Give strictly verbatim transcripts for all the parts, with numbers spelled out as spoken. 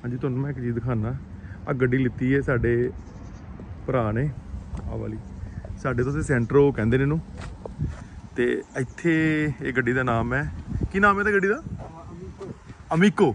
हाँ जी तुहानूं मैं एक चीज़ दिखाना। आ गड्डी लित्ती है साडे भरा ने, आ वाली साडे तो सेंटर वो कहंदे ने इहनूं। ते इत्थे ये गड्डी दा नाम है की नाम है गड्डी दा? अमीको।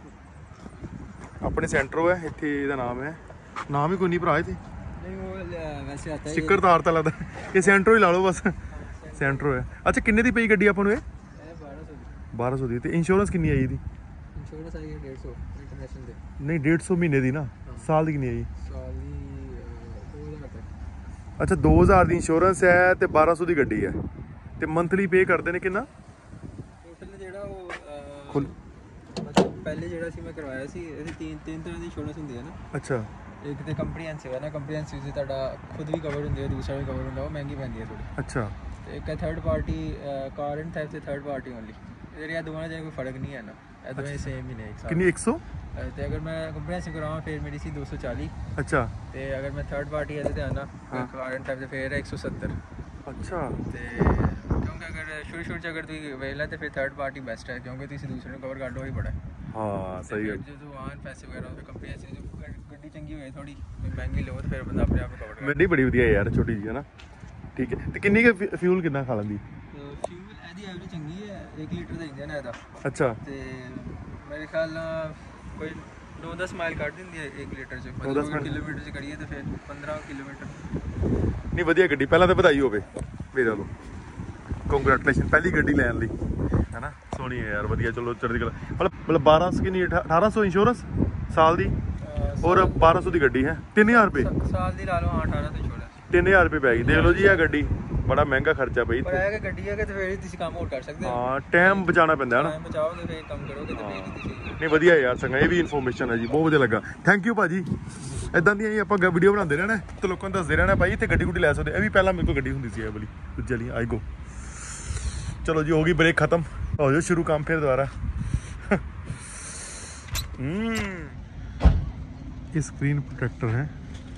अपने सेंटर है इत्थे, इहदा नाम है नाम ही कोई नहीं भरा इत्थे। स्टिकर तार ता लगदा ये सेंट्रो ही ला लो बस, सेंट्रो है। अच्छा किन्ने दी पई गड्डी आपां नूं? बारह सौ दी। ते इंश्योरेंस किन्नी आई दी? इंश्योरेंस आई है डेढ़ सौ इंटरनेशनल दे। नहीं डेढ़ सौ महीने दी ना, साल दी किन्नी आई? साल दी दो हज़ार तक। अच्छा दो हज़ार दी इंश्योरेंस है ते बारह सौ दी गड्डी है। ते मंथली पे करते ने किन्ना? टोटल जेड़ा वो खुल मतलब पहले जेड़ा सी मैं करवाया सी, ਇਹਦੀ तीन तीन तरह दी इंश्योरेंस ਹੁੰਦੀ ਹੈ ਨਾ। अच्छा एक तो ਕੰਪਰੀਹੈਂਸਿਵ है ना, ਕੰਪਰੀਹੈਂਸਿਵ से ਤੁਹਾਡਾ खुद भी कवर ਹੁੰਦੀ ਹੈ, दूसरा भी कवर ਹੁੰਦਾ, ਉਹ ਮਹਿੰਗੀ ਪੈਂਦੀ ਹੈ ਥੋੜੀ। अच्छा ਤੇ ਇੱਕ ਹੈ third party car and theft ਤੇ ਥਰਡ ਪਾਰਟੀ ਓਨਲੀ। ਇਹਦੇ ਦੋਵਾਂ ਦਾ ਕੋਈ ਫਰਕ ਨਹੀਂ ਹੈ ਨਾ, ਇਹ ਦੋਵੇਂ ਸੇਮ ਹੀ ਨੇ ਇੱਕ ਸਾਥ। किन्नी एक सौ? ਤੇ ਅਗਰ ਮੈਂ ਕੰਪਰੀਹੈਂਸਿਵ ਕਰਾਵਾਂ ਫਿਰ ਮੇਰੀ ਸੀ दो सौ चालीस। अच्छा ਤੇ ਅਗਰ ਮੈਂ ਥਰਡ ਪਾਰਟੀ ਇਹਦੇ ਤੇ ਆਣਾ ਕਾਰ ਐਂਡ ਥੈਫਟ ਤੇ ਫਿਰ एक सौ सत्तर। अच्छा ਤੇ ਕਿਉਂਕਿ ਅਗਰ ਸ਼ੁਰੂ ਸ਼ੁਰੂ ਚ ਅਗਰ ਤੁਸੀਂ ਵੇਖ ਲੈ ਤੇ ਫਿਰ ਥਰਡ ਪਾਰਟੀ ਬੈਸਟ ਹੈ, ਕਿਉਂਕਿ ਤੁਸੀਂ ਦੂਸਰੇ ਨੂੰ ਕਵਰ ਕਰ ਲਓ ਹੀ ਬੜਾ। हाँ सही है। ਜਦੋਂ ਆਨ ਪੈਸੇ ਵਗੈਰਾ ਤੇ ਕੰਪਰੀਹੈਂਸਿਵ ਜੋ ਗੱਡੀ ਚੰਗੀ ਹੋਏ ਥੋੜੀ ਮਹਿੰਗੀ ਲਓ ਤੇ ਫਿਰ ਬੰਦਾ ਆਪਣੇ ਆਪ ਕਵਰ ਕਰ। ਗੱਡੀ ਬੜੀ ਵਧੀਆ ਯਾਰ, ਛੋਟੀ ਜਿਹੀ ਹੈ ਨਾ। ਠੀਕ ਹੈ ਤੇ ਕਿੰਨੀ ਕੁ ਫਿਊਲ ਕਿੰਨਾ ਖਾ ਲੈਂਦੀ? ਫਿਊਲ ਇਹਦੀ ਐਵਰੇਜ ਚੰਗੀ ਹੈ, एक ਲੀਟਰ ਦਾ ਇੰਜਨ ਹੈ ਇਹਦਾ। ਅੱਛਾ ਤੇ ਮੇਰੇ ਖਿਆਲ ਨਾਲ ਕੋਈ नौ दस माइल ਕੱਢ ਦਿੰਦੀ ਹੈ एक ਲੀਟਰ ਚ। मतलब ਕਿਲੋਮੀਟਰ ਚ ਕਰੀਏ ਤੇ ਫਿਰ पंद्रह ਕਿਲੋਮੀਟਰ। ਨਹੀਂ ਵਧੀਆ ਗੱਡੀ, ਪਹਿਲਾਂ ਤਾਂ ਵਧਾਈ ਹੋਵੇ ਮੇਰੇ ਵੱਲੋਂ, ਕੰਗ੍ਰੈਚੁਲੇਸ਼ਨ ਪਹਿਲੀ ਗੱਡੀ ਲੈਣ ਲਈ, ਹੈ ਨਾ। ਸੋਹਣੀ ਹੈ ਯਾਰ, ਵਧੀਆ। ਚਲੋ ਚੜ੍ਹਦੀ ਕਲਾ। ਮਤਲਬ ਮਤਲਬ ਬਾਰਾਂ ਸੌ ਕਿੰਨੀ, ਅਠਾਰਾਂ ਸੌ ਇੰਸ਼ੋਰੈਂਸ ਸਾਲ ਦੀ ਔਰ ਬਾਰਾਂ ਸੌ ਦੀ ਗੱਡੀ ਹੈ। ਤਿੰਨ ਹਜ਼ਾਰ ਰੁਪਏ ਸਾਲ ਦੀ ਲਾ ਲਓ। ਹਾਂ अठारह ਤੋਂ ਛੋੜਾ ਤਿੰਨ ਹਜ਼ਾਰ ਰੁਪਏ ਪੈ ਗਈ। ਦੇਖ ਲਓ ਜੀ ਇਹ ਗੱਡੀ ਬੜਾ ਮਹਿੰਗਾ ਖਰਚਾ ਪਈ। ਪਰ ਇਹ ਕਿ ਗੱਡੀ ਹੈ ਕਿ ਤੇ ਫਿਰ ਤੁਸੀਂ ਕੰਮ ਹੋਰ ਕਰ ਸਕਦੇ ਹੋ। ਹਾਂ ਟਾਈਮ ਬਚਾਉਣਾ ਪੈਂਦਾ ਹੈ ਨਾ, ਟਾਈਮ ਬਚਾਓਗੇ ਫਿਰ ਕੰਮ ਕਰੋਗੇ ਤੇ ਫਿਰ ਤੁਸੀਂ। ਨਹੀਂ ਵਧੀਆ ਯਾਰ, ਸੰਗਾ ਇਹ ਵੀ ਇਨਫੋਰਮੇਸ਼ਨ ਹੈ ਜੀ, ਬਹੁਤ ਵਧੀਆ ਲੱਗਾ। ਥੈਂਕ ਯੂ ਭਾਜੀ। ਇਦਾਂ ਦੀਆਂ ਹੀ ਆਪਾਂ ਵੀਡੀਓ ਬਣਾਉਂਦੇ ਰਹਿਣਾ ਤੇ ਲੋਕਾਂ ਨੂੰ ਦੱਸਦੇ ਰਹਿਣਾ ਭਾਈ ਇੱਥੇ ਗੱਡੀ ਗੁੱਡੀ ਲੈ ਸਕਦੇ। ਇਹ ਵੀ ਪਹਿਲਾਂ ਮੇਰੇ ਕੋਲ ਗੱਡੀ ਹੁੰਦੀ ਸੀ ਇਹ ਵਾਲੀ ਦੂਜੇ ਵਾਲੀ ਆਈ ਗੋ। ਚਲੋ ਜੀ ਹੋ ਗਈ ਬ੍ਰੇਕ ਖਤਮ, ਹੋ ਜਾਓ ਸ਼ੁਰੂ ਕੰਮ ਫਿਰ ਦੁਬਾਰਾ। ਇਹ ਸਕਰੀਨ ਪ੍ਰੋਟੈਕਟਰ ਹੈ,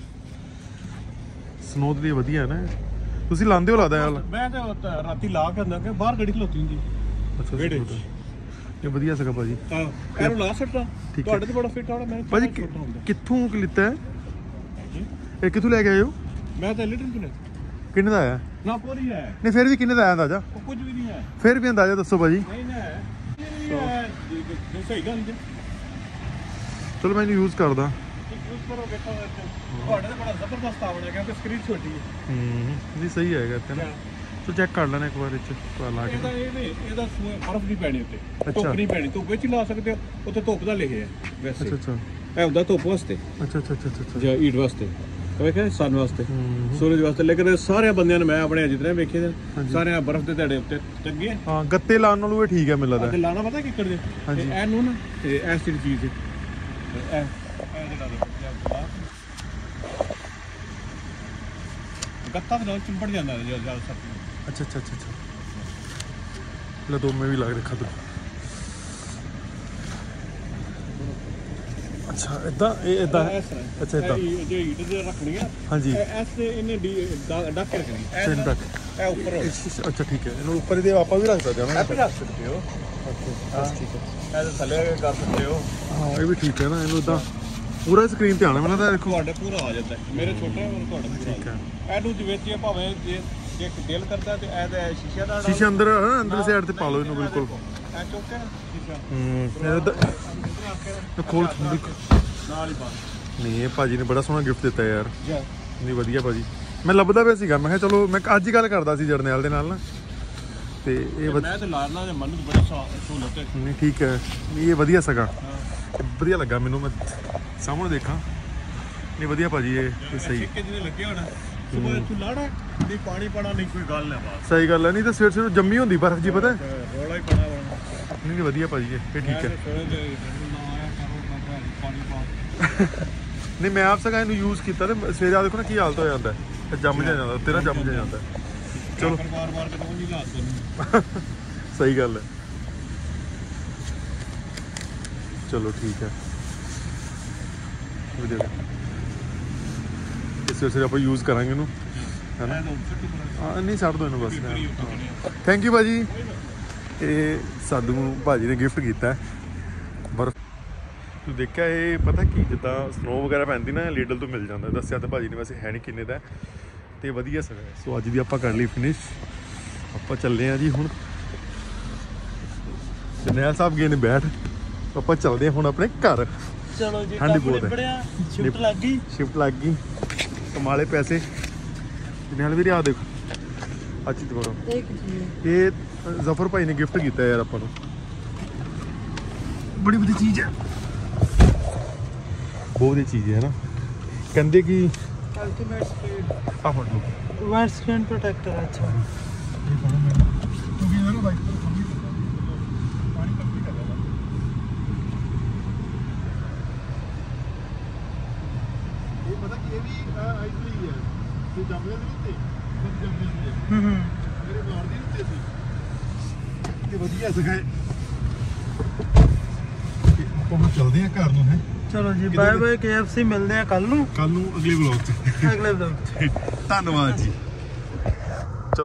ਸਨੋ ਦੇ ਲਈ ਵਧੀਆ ਨਾ। ਤੁਸੀਂ ਲਾਉਂਦੇ ਹੋ ਲੱਗਦਾ ਯਾਰ? ਮੈਂ ਤਾਂ ਰਾਤੀ ਲਾ ਕੇ ਆਉਂਦਾ ਕਿ ਬਾਹਰ ਗੱਡੀ ਖਲੋਤੀ ਹੁੰਦੀ। ਅੱਛਾ ਵਿਹੜੇ ਇਹ ਵਧੀਆ ਸੀਗਾ ਭਾਜੀ। ਹਾਂ ਇਹਨੂੰ ਲਾ ਸਕਦਾ ਤੁਹਾਡੇ ਤੇ ਬੜਾ ਫਿੱਟ ਆਉਣਾ। ਮੈਂ ਭਾਜੀ ਕਿੱਥੋਂ ਲਿੱਤਾ ਹੈ ਇਹ, ਕਿੱਥੋਂ ਲੈ ਕੇ ਆਏ ਹੋ? ਮੈਂ ਤਾਂ ਲਿਟਲ ਕਿਨੇ। ਕਿੰਨੇ ਦਾ ਆਇਆ? ਨਾ ਪੂਰੀ ਹੈ। ਨਹੀਂ ਫਿਰ ਵੀ ਕਿੰਨੇ ਦਾ ਆਇਆ ਅੰਦਾਜ਼ਾ? ਉਹ ਕੁਝ ਵੀ ਨਹੀਂ ਹੈ। ਫਿਰ ਵੀ ਅੰਦਾਜ਼ਾ ਦੱਸੋ ਭਾਜੀ। ਨਹੀਂ ਨਾ ਇਹ ਸਹੀ ਗੱਲ ਜੀ। ਚਲੋ ਮੈਂ ਇਹਨੂੰ ਯੂਜ਼ ਕਰਦਾ। ਯੂਜ਼ ਕਰੋ ਵੇਖੋ ਤੁਹਾਡੇ ਤੇ ਬੜਾ ਜ਼ਬਰਦਸਤ ਆਵਣਾ ਕਿਉਂਕਿ ਸਕਰੀਨ ਛੋਟੀ ਹੈ। ਹੂੰ ਨਹੀਂ ਸਹੀ ਹੈਗਾ ਇੱਥੇ ਨਾ। ਤੋ ਚੈੱਕ ਕਰ ਲੈਣਾ ਇੱਕ ਵਾਰ ਇੱਥੇ ਲਾ ਕੇ। ਇਹਦਾ ਇਹ ਨਹੀਂ, ਇਹਦਾ ਬਰਫ਼ ਨਹੀਂ ਪੈਣੀ ਉੱਤੇ, ਧੁੱਪ ਨਹੀਂ ਪੈਣੀ। ਧੁੱਪ ਵਿੱਚ ਲਾ ਸਕਦੇ ਹੋ, ਉੱਤੇ ਧੁੱਪ ਦਾ ਲਿਖਿਆ ਵੈਸੇ। ਅੱਛਾ ਅੱਛਾ ਇਹ ਹੁੰਦਾ ਧੁੱਪ ਵਾਸਤੇ। ਅੱਛਾ ਅੱਛਾ ਅੱਛਾ ਅੱਛਾ ਜਾਂ ਈਟ ਵਾਸਤੇ, ਵੇਖਿਆ ਸਨ ਵਾਸਤੇ, ਸੂਰਜ ਵਾਸਤੇ। ਲੇਕਿਨ ਸਾਰੇ ਬੰਦਿਆਂ ਨੇ ਮੈਂ ਆਪਣੇ ਜਿਤਨੇ ਵੇਖੇ ਨੇ ਸਾਰੇ ਬਰਫ਼ ਦੇ ਤੁਹਾਡੇ ਉੱਤੇ ਟੰਗੇ। ਹਾਂ ਗੱਤੇ ਲਾਉਣ ਨਾਲੋਂ ਇਹ ਠੀਕ ਹੈ ਮੈਨੂੰ ਲੱਗਦਾ। ਲਾਣਾ ਪਤਾ ਕੀ ਕਰਦੇ ਇਹਨੂੰ ਨਾ, ਤੇ ਇਸ ਜਿਹੜੀ ਚੀਜ਼ ਇਹ ਗੱਤਾ ਨਾਲ ਚਿੰਬੜ ਜਾਂਦਾ ਹੈ ਜਦ ਸਰਦੀ। अच्छा अच्छा अच्छा अच्छा लो दो में भी लग रखा तो। अच्छा इदा इदा अच्छा इदा जो हीट दे रखनी है। हाँ जी ऐसे इन्हें डक के रखनी है तक। ए ऊपर अच्छा ठीक है, इन्हें ऊपर दे आपा भी रख सकते हो ना? आप रख सकते हो। ओके ठीक है, ऐसे थले कर सकते हो। हां ये भी ठीक है ना। इन्हें इदा पूरा स्क्रीन ਤੇ ਆਣਾ ਮੈਨੂੰ ਤਾਂ ਦੇਖੋ ਤੁਹਾਡੇ ਪੂਰਾ ਆ ਜਾਂਦਾ ਹੈ। ਮੇਰੇ ਛੋਟਾ ਹੈ ਤੁਹਾਡਾ ਪੂਰਾ। ਠੀਕ ਹੈ ਇਹਨੂੰ ਜਿਵੇਂ ਜੇ ਭਾਵੇਂ ਜੇ ਇੱਕ ਦਿਲ ਕਰਦਾ ਤੇ ਇਹਦਾ ਸ਼ੀਸ਼ਾ ਦਾ ਸ਼ੀਸ਼ਾ ਅੰਦਰ ਅੰਦਰ ਸਾਈਡ ਤੇ ਪਾ ਲਓ ਇਹਨੂੰ ਬਿਲਕੁਲ। ਇਹ ਚੋਕਾ ਸ਼ੀਸ਼ਾ ਹੂੰ ਇਹ ਖੋਲ ਨਾਲ ਹੀ ਪਾ। ਨਹੀਂ ਇਹ ਭਾਜੀ ਨੇ ਬੜਾ ਸੋਹਣਾ ਗਿਫਟ ਦਿੱਤਾ ਯਾਰ। ਨਹੀਂ ਵਧੀਆ ਭਾਜੀ, ਮੈਂ ਲੱਭਦਾ ਪਿਆ ਸੀਗਾ, ਮੈਂ ਕਿਹਾ ਚਲੋ ਮੈਂ ਅੱਜ ਹੀ ਗੱਲ ਕਰਦਾ ਸੀ ਜਰਨੈਲ ਦੇ ਨਾਲ ਨਾ, ਤੇ ਇਹ ਮੈਂ ਤੇ ਲਾਰਨਾ ਦੇ ਮਨ ਨੂੰ ਬੜੀ ਸਹੂਲਤ ਹੈ। ਨਹੀਂ ਠੀਕ ਹੈ, ਇਹ ਵਧੀਆ ਸੀਗਾ, ਵਧੀਆ ਲੱਗਾ ਮੈਨੂੰ। ਮੈਂ ਸਾਹਮਣੇ ਦੇਖਾਂ, ਨਹੀਂ ਵਧੀਆ ਭਾਜੀ ਇਹ ਸਹੀ ਕਿੰਨੇ ਲੱਗੇ ਹੋਣਾ। ਸੁਬਹ ਤੂੰ ਲਾੜਾ ਨਹੀਂ ਪਾਣੀ ਪਾਣਾ ਨਹੀਂ ਕੋਈ ਗੱਲ ਨਾ ਬਾਤ। ਸਹੀ ਗੱਲ ਹੈ, ਨਹੀਂ ਤਾਂ ਸਵੇਰ ਸਵੇਰ ਜੰਮੀ ਹੁੰਦੀ ਬਰਫ਼ ਜੀ ਪਤਾ। ਰੋਲਾ ਹੀ ਪਾਣਾ ਵਾ। ਨਹੀਂ ਨਹੀਂ ਵਧੀਆ ਭਾਜੀ ਇਹ ਠੀਕ ਹੈ। ਨਹੀਂ ਮੈਂ ਆਪ ਸਗਾ ਇਹਨੂੰ ਯੂਜ਼ ਕੀਤਾ ਤੇ ਸਵੇਰੇ ਆ ਦੇਖੋ ਨਾ ਕੀ ਹਾਲਤ ਹੋ ਜਾਂਦਾ, ਜੰਮ ਜਾ ਜਾਂਦਾ ਤੇਰਾ ਜੰਮ ਜਾ ਜਾਂਦਾ। ਚਲੋ ਵਾਰ-ਵਾਰ ਕਦੋਂ ਨਹੀਂ ਲਾਤ ਸਹੀ ਗੱਲ ਹੈ। ਚਲੋ ਠੀਕ ਹੈ, ਇਸ ਵੇਲੇ ਆਪਾਂ ਯੂਜ਼ ਕਰਾਂਗੇ ਇਹਨੂੰ, ਹੈ ਨਾ। ਹਾਂ ਨਹੀਂ ਛੱਡ ਦਿਓ ਇਹਨੂੰ ਬਸ। ਥੈਂਕ ਯੂ ਭਾਜੀ। ਇਹ ਸਾਧੂ ਭਾਜੀ ਨੇ ਗਿਫਟ ਕੀਤਾ ਬਰਫ਼। ਤੂੰ ਦੇਖਿਆ ਇਹ ਪਤਾ ਕੀ ਜਿੱਦਾਂ ਸਨੋ ਵਗੈਰਾ ਪੈਂਦੀ ਨਾ ਲੀਡਲ ਤੋਂ ਮਿਲ ਜਾਂਦਾ। ਦੱਸਿਆ ਤਾਂ ਭਾਜੀ ਨੇ ਵੈਸੇ ਹੈ ਨਹੀਂ ਕਿੰਨੇ ਦਾ ਤੇ ਵਧੀਆ ਸੀਗਾ। ਸੋ ਅੱਜ ਦੀ ਆਪਾਂ ਕਰ ਲਈ ਫਿਨਿਸ਼। ਆਪਾਂ ਚੱਲੇ ਆ ਜੀ ਹੁਣ। ਜਰਨੈਲ ਸਾਹਿਬ ਗਏ ਨੇ ਬੈਠ। ਆਪਾਂ ਚੱਲਦੇ ਹਾਂ ਹੁਣ ਆਪਣੇ ਘਰ। ਚਲੋ ਜੀ ਠੰਡ ਬਹੁਤ ਹੈ। ਸ਼ਿਫਟ ਲੱਗ ਗਈ ਸ਼ਿਫਟ ਲੱਗ ਗਈ ਕਮਾਲੇ ਪੈਸੇ। ਜਰਨੈਲ ਵੀਰੇ ਆ ਦੇਖੋ ਆ ਚੀਜ਼ ਦੇਖੋ। ਇਹ ਜ਼ਫਰ ਭਾਈ ਨੇ ਗਿਫਟ ਕੀਤਾ ਯਾਰ ਆਪਾਂ ਨੂੰ। ਬੜੀ ਵਧੀਆ ਚੀਜ਼ ਹੈ ਬਹੁਤ ਵਧੀਆ ਚੀਜ਼ ਹੈ ਨਾ। ਕਹਿੰਦੇ ਕਿ ਅਲਟੀਮੇਟ ਸਪੀਡ ਆ ਫੜ ਲਓ ਵਾਈਟ ਸਕਰੀਨ ਪ੍ਰੋਟੈਕਟਰ। ਅੱਛਾ ਤੂੰ ਵੀ ਨਾ ਬਾਈਕ ਪਾਣੀ ਕੰਪਲੀਟ ਕਰ ਲੈ। ਇਹ ਪਤਾ ਕੀ ਇਹ ਵੀ ਆਈਸ ਲਈ ਹੈ। ਤੂੰ ਜੰਮਦੇ ਨਹੀਂ ਤੇ ਖੁਦ ਜੰਮਦੇ ਹੁੰਦੇ ਹੂੰ ਹੂੰ ਮੇਰੇ ਮਾਰ ਦੀ ਹੁੰਦੇ ਸੀ ਤੇ ਵਧੀਆ ਸਿਖਾਏ। ਆਪਾਂ ਚੱਲਦੇ ਆ ਘਰ ਨੂੰ ਹੈ। ਚਲੋ ਜੀ bye bye K F C. ਮਿਲਦੇ ਆ ਕੱਲ ਨੂੰ ਕੱਲ ਨੂੰ ਅਗਲੇ ਵਲੌਗ 'ਚ ਅਗਲੇ ਵਲੌਗ 'ਚ। ਧੰਨਵਾਦ ਜੀ।